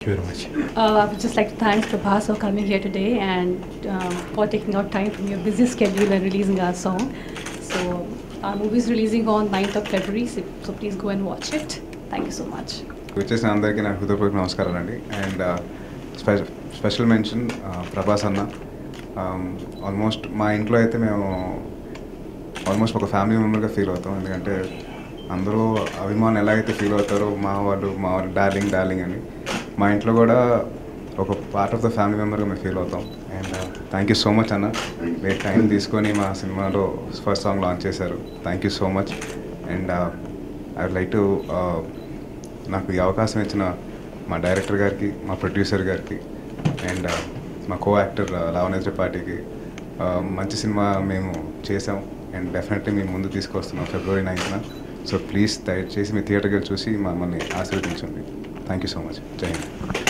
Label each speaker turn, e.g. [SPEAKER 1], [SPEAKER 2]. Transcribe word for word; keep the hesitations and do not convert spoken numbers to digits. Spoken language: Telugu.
[SPEAKER 1] you very much.
[SPEAKER 2] Uh, I would just like to thank Prabhas for coming here today and um, for taking out time from your busy schedule and releasing our song. So our movie is releasing on ninth of February, so, so please go and watch it. Thank you so much.
[SPEAKER 3] వచ్చేసిన అందరికీ నా హృదయపూర్వక నమస్కారాలు అండి. And special special mention Prabhas అన్న. ఆల్మోస్ట్ మా ఇంట్లో అయితే మేము ఆల్మోస్ట్ ఒక ఫ్యామిలీ మెంబర్గా ఫీల్ అవుతాం. ఎందుకంటే అందరూ అభిమానులు ఎలాగైతే ఫీల్ అవుతారో మా వాళ్ళు మా వాళ్ళు డార్లింగ్ డార్లింగ్ అని, మా ఇంట్లో కూడా ఒక పార్ట్ ఆఫ్ ద ఫ్యామిలీ మెంబర్గా మేము ఫీల్ అవుతాం. And thank you so much అన్న, మీరు టైం తీసుకొని మా సినిమాలో ఫస్ట్ సాంగ్ లాంచ్ చేశారు. Thank you so much. And I would like to నాకు ఈ అవకాశం ఇచ్చిన మా డైరెక్టర్ గారికి, మా ప్రొడ్యూసర్ గారికి అండ్ మా కో యాక్టర్ లావణ్య త్రిపాఠికి మంచి సినిమా మేము చేసాం అండ్ డెఫినెట్లీ మేము ముందు తీసుకొస్తున్నాం ఫిబ్రవరి నైన్త్న. సో ప్లీజ్ దయచేసి మీ థియేటర్కి వెళ్ళి చూసి మమ్మల్ని ఆశీర్వదించండి. Thank you so much. జై హింద్.